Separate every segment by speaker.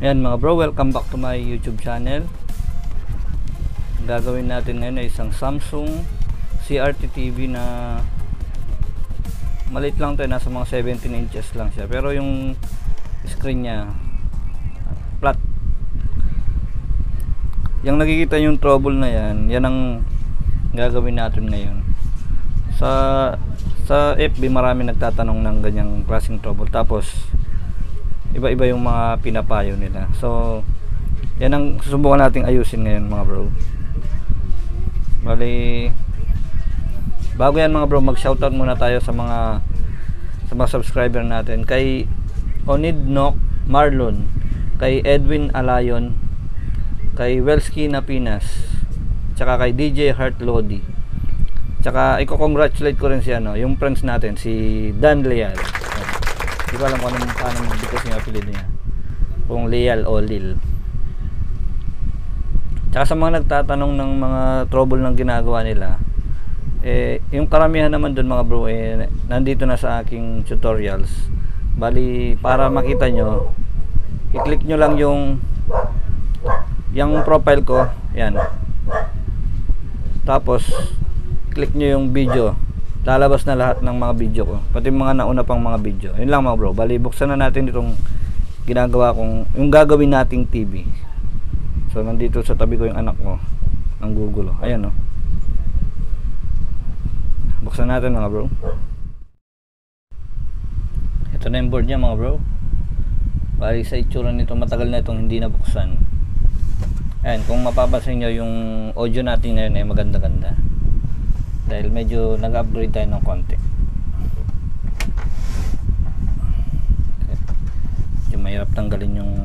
Speaker 1: Yan mga bro, welcome back to my YouTube channel. Gagawin natin ngayon ay isang Samsung CRT TV na maliit lang tayo, nasa mga 17 inches lang siya, pero yung screen nya flat. Yung nakikita yung trouble na yan, yan ang gagawin natin ngayon. Sa FB marami nagtatanong ng ganyang klaseng trouble, tapos iba-iba yung mga pinapayo nila. So yan ang susubukan nating ayusin ngayon mga bro. Bali, bago yan mga bro, mag shoutout muna tayo sa mga subscriber natin. Kay Onidnok Marlon, kay Edwin Alayon, kay Welsky Napinas, tsaka kay DJ Heart Lodi. Tsaka i-congratulate ko rin si yung friends natin, si Dan Leal. Di ko alam kung paano magbigkas yung apelido niya, kung Leal o Lil. Tsaka sa mga nagtatanong ng mga trouble ng ginagawa nila, yung karamihan naman dun mga bro, nandito na sa aking tutorials. Bali, para makita nyo, i-click nyo lang yung profile ko, yan. Tapos click nyo yung video, lalabas na lahat ng mga video ko, pati mga nauna pang mga video. Yun lang mga bro. Bali, buksan na natin itong ginagawa kong, yung gagawin nating TV. So nandito sa tabi ko yung anak ko, ang gugulo. Ayan o. Buksan natin mga bro. Ito na yung board niya mga bro. Bali, sa itsura nito, matagal na itong hindi nabuksan. Ayan, kung mapapansin nyo, yung audio natin ngayon ay maganda-ganda, dahil medyo nag-upgrade tayo ng konti. Okay. Medyo mahirap tanggalin yung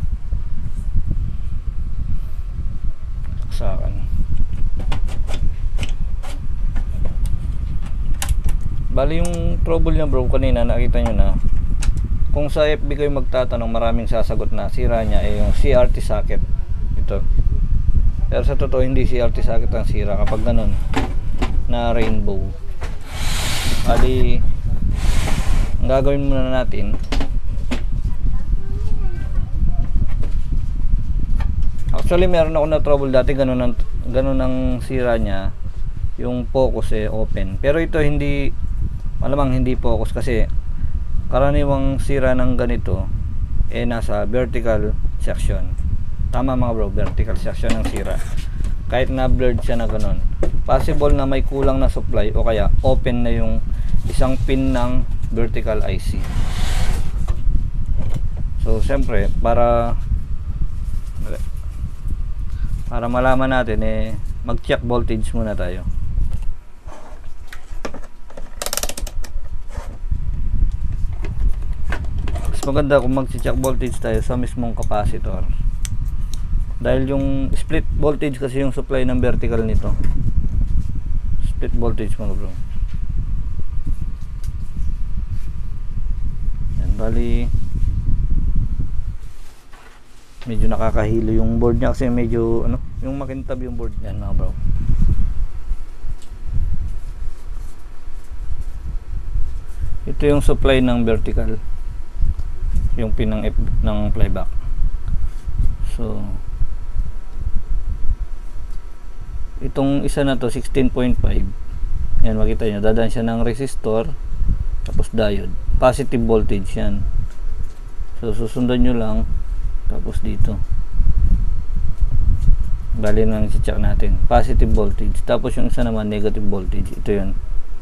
Speaker 1: saksakan. Bali, yung trouble niya bro, kanina nakita nyo na. Kung sa FB kayo magtatanong, maraming sasagot na sira niya ay yung CRT socket. Ito. Pero sa totoo, hindi CRT socket ang sira kapag ganun na rainbow. Bali, ang gagawin muna natin, actually meron ako na trouble dati, ganun ang sira niya, yung focus open. Pero ito hindi, malamang hindi focus, kasi karaniwang sira ng ganito nasa vertical section. Tama mga bro, vertical section ng sira. Kahit na blurred siya na ganun, possible na may kulang na supply o kaya open na yung isang pin ng vertical IC. So siyempre, para malaman natin, mag-check voltage muna tayo. Mas maganda kung mag-check voltage tayo sa mismong capacitor, dahil yung split voltage kasi yung supply ng vertical nito. Split voltage mga bro. Yan, bali medyo nakakahilo yung board niya, kasi medyo yung makintab yung board niya mga bro. Ito yung supply ng vertical, yung pin ng playback. So itong isa na to 16.5, yan makita nyo, dadaan siya ng resistor, tapos diode, positive voltage yan. So susundan nyo lang, tapos dito bali nang i-check natin, positive voltage, tapos yung isa naman negative voltage. Ito yun,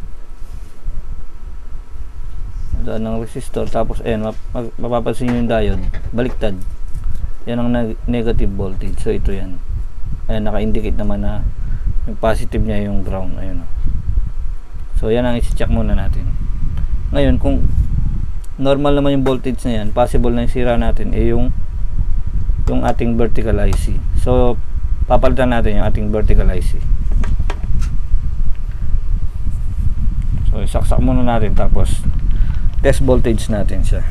Speaker 1: dadaan ng resistor, tapos mapapansin nyo yung diode baliktad, yan ang negative voltage. So ito yan, ayan, naka-indicate naman na yung positive niya yung ground. Ayun. So yan ang i-check muna natin. Ngayon, kung normal naman yung voltage na yan, possible na yung sira natin yung ating vertical IC. So papalitan natin yung ating vertical IC. So isaksak muna natin, tapos test voltage natin siya.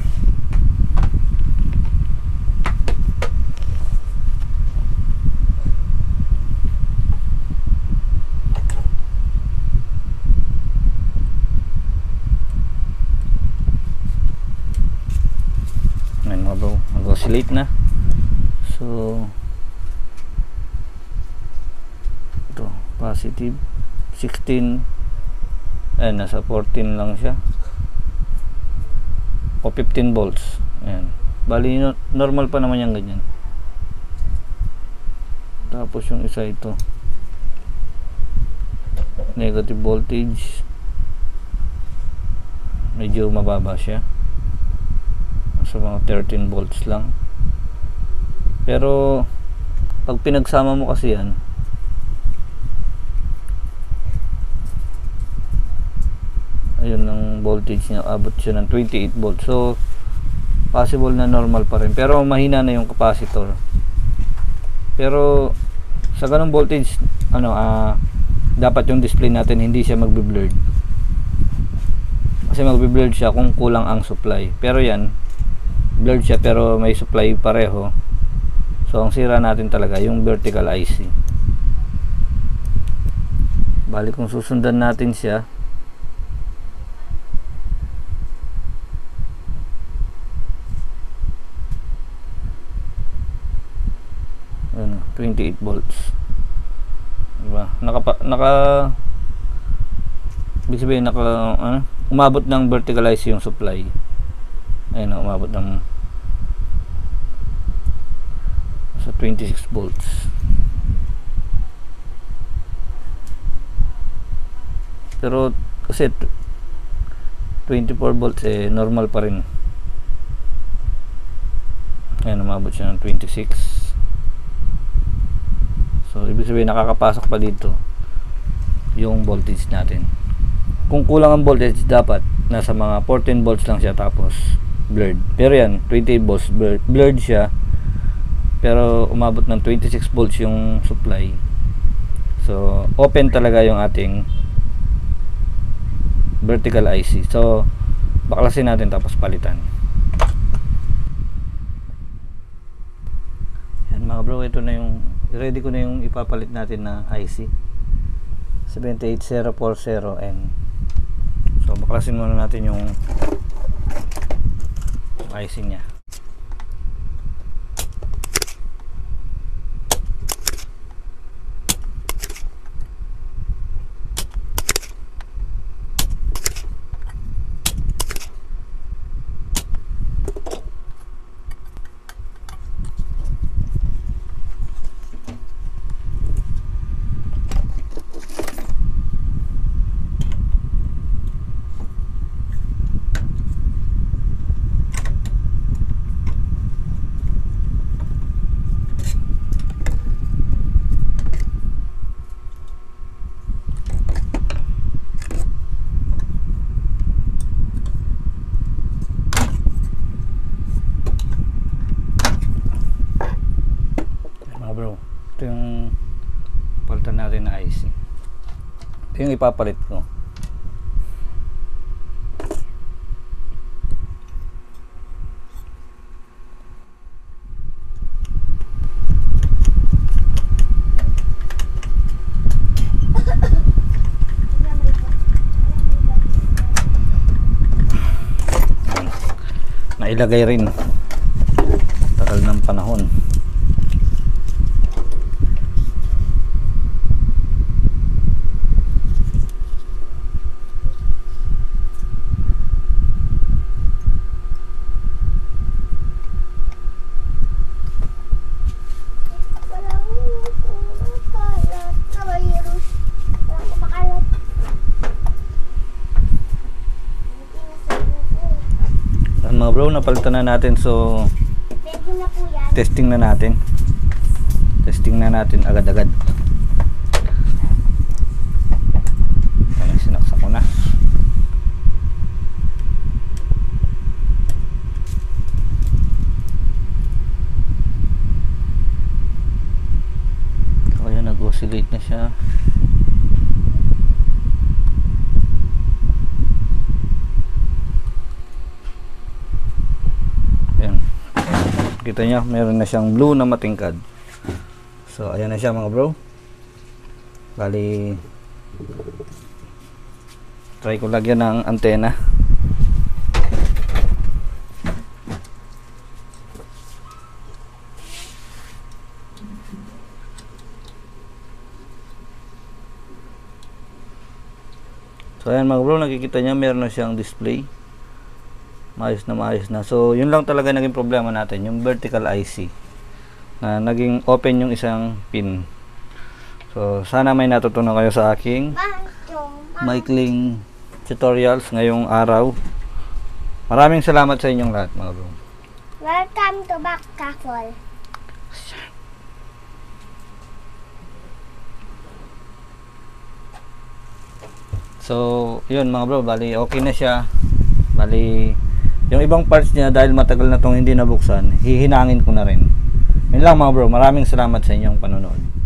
Speaker 1: Bro, mag-oscillate na. So ito positive 16, nasa 14 lang siya o 15 volts. Ayan, bali normal pa naman yung ganyan. Tapos yung isa ito negative voltage, medyo mababa siya, sa mga 13 volts lang. Pero pag pinagsama mo kasi yan, ayun ang voltage niya, abot siya ng 28 volts. So possible na normal pa rin, pero mahina na yung capacitor. Pero sa ganung voltage, dapat yung display natin hindi siya magbe-blurred, kasi magbe-blurred siya kung kulang ang supply. Pero yan, blurred siya pero may supply pareho. So ang sira natin talaga yung vertical IC. Bali kung susundan natin siya, 28 volts, diba? Ibig sabihin umabot ng vertical IC yung supply. Ayun, umabot ng sa 26 volts. Pero kasi 24 volts normal pa rin. Ayun, umabot siya ng 26. So ibig sabihin nakakapasok pa dito yung voltage natin. Kung kulang ang voltage, dapat nasa mga 14 volts lang siya, tapos blurred. Pero yan, 28 volts, blurred siya, pero umabot ng 26 volts yung supply. So open talaga yung ating vertical IC. So baklasin natin tapos palitan. Yan mga bro, ito na yung ready ko na yung ipapalit natin na IC 78040N. So baklasin muna natin yung IC nya. Ito yung palitan natin na IC. Ito yung ipapalit ko. Nailagay rin, tagal ng panahon. Mga bro, napalitan na natin. So testing na natin agad-agad. Sinaksak ko na. So ayan, nag-oscillate na siya. Kita nyo, meron na siyang blue na matingkad. So ayan na siya mga bro. Bali, try ko lagyan ng antena. So ayan mga bro, nakikita nyo meron na siyang display. Maayos na. So yun lang talaga naging problema natin, yung vertical IC na naging open yung isang pin. So sana may natutunan kayo sa aking maikling tutorials ngayong araw. Maraming salamat sa inyong lahat mga bro.
Speaker 2: Welcome to Backcastle.
Speaker 1: So yun mga bro, bali okay na siya. Bali yung ibang parts niya dahil matagal na tong hindi nabuksan, hihinangin ko na rin. Yun lang mga bro, maraming salamat sa inyong panonood.